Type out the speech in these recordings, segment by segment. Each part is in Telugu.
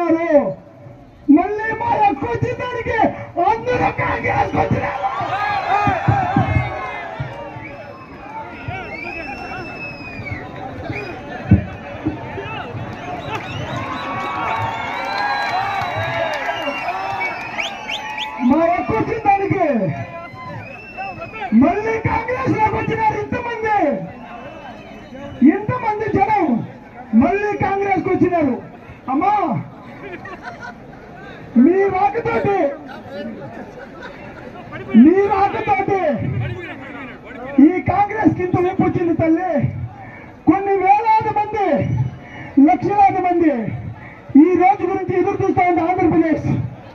ఉన్నారు. మళ్ళీ మా హక్కు వచ్చిందానికి అందరూ కాంగ్రెస్ వచ్చినారు. మా హక్కు వచ్చిందానికి మళ్ళీ కాంగ్రెస్ లోకి వచ్చినారు. ఇంతమంది జనం మళ్ళీ కాంగ్రెస్ కు వచ్చినారు. అమ్మా మీ రాకతోటి ఈ కాంగ్రెస్ కి ఇంత ఊపు వచ్చింది తల్లి. కొన్ని వేలాది మంది, లక్షలాది మంది ఈ రోజు గురించి ఎదురు చూస్తూ ఉంది ఆంధ్రప్రదేశ్.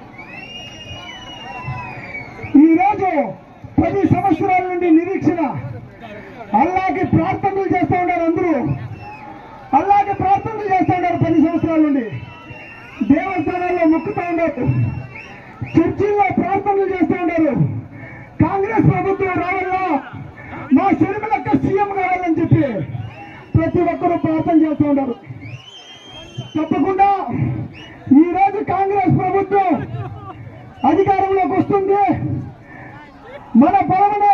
ఈ రోజు 10 సంవత్సరాల నుండి నిరీక్షణ, అల్లాకి ప్రార్థనలు చేస్తూ ఉన్నారు. అందరూ అల్లాకి ప్రార్థనలు చేస్తూ ఉన్నారు. 10 సంవత్సరాల నుండి దేవస్థానాల్లో మొక్కుతూ ఉన్నారు, చర్చిల్లో ప్రార్థనలు చేస్తూ ఉన్నారు. కాంగ్రెస్ ప్రభుత్వం రావాలా, మా షర్మిలక్క సీఎం కావాలని చెప్పి ప్రతి ఒక్కరూ ప్రార్థన చేస్తూ ఉన్నారు. తప్పకుండా ఈ రోజు కాంగ్రెస్ ప్రభుత్వం అధికారంలోకి వస్తుంది. మన బలమైన